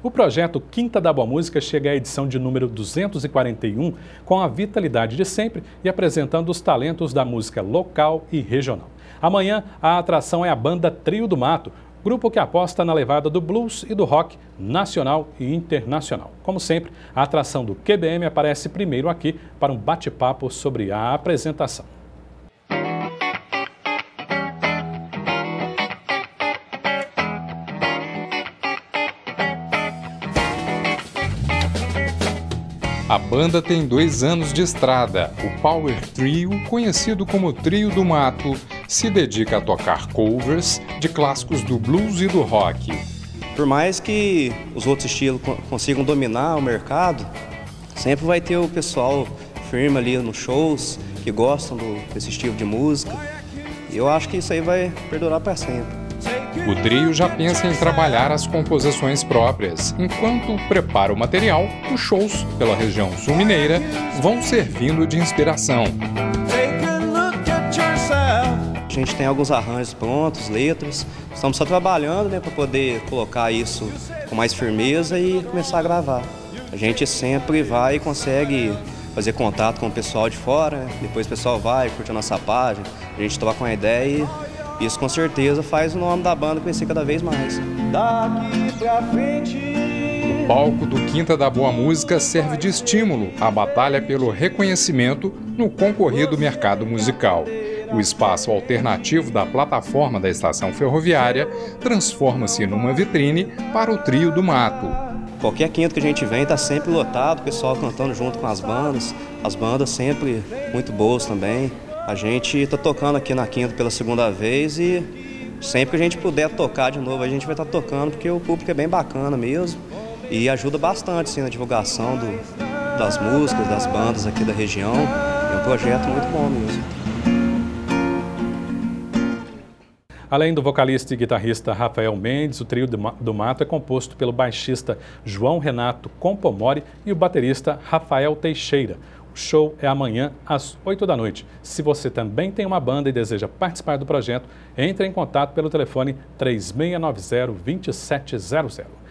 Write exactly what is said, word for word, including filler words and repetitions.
O projeto Quinta da Boa Música chega à edição de número duzentos e quarenta e um com a vitalidade de sempre e apresentando os talentos da música local e regional. Amanhã, a atração é a banda Trio do Mato, grupo que aposta na levada do blues e do rock nacional e internacional. Como sempre, a atração do Q B M aparece primeiro aqui para um bate-papo sobre a apresentação. A banda tem dois anos de estrada. O Power Trio, conhecido como Trio do Mato, se dedica a tocar covers de clássicos do blues e do rock. Por mais que os outros estilos consigam dominar o mercado, sempre vai ter o pessoal firme ali nos shows, que gostam do, desse estilo de música. E eu acho que isso aí vai perdurar para sempre. O trio já pensa em trabalhar as composições próprias. Enquanto prepara o material, os shows pela região sul-mineira vão servindo de inspiração. A gente tem alguns arranjos prontos, letras. Estamos só trabalhando, né, para poder colocar isso com mais firmeza e começar a gravar. A gente sempre vai e consegue fazer contato com o pessoal de fora, né? Depois o pessoal vai, curte a nossa página, a gente troca uma ideia e isso com certeza faz o nome da banda conhecer cada vez mais. Daqui pra frente. O palco do Quinta da Boa Música serve de estímulo à batalha pelo reconhecimento no concorrido mercado musical. O espaço alternativo da plataforma da estação ferroviária transforma-se numa vitrine para o Trio do Mato. Qualquer quinto que a gente vem está sempre lotado, o pessoal cantando junto com as bandas, as bandas sempre muito boas também. A gente está tocando aqui na Quinta pela segunda vez e sempre que a gente puder tocar de novo, a gente vai estar tocando, porque o público é bem bacana mesmo e ajuda bastante sim, na divulgação do, das músicas, das bandas aqui da região. É um projeto muito bom mesmo. Além do vocalista e guitarrista Rafael Mendes, o Trio do Mato é composto pelo baixista João Renato Compomori e o baterista Rafael Teixeira. O show é amanhã às oito da noite. Se você também tem uma banda e deseja participar do projeto, entre em contato pelo telefone três seis nove zero, dois sete zero zero.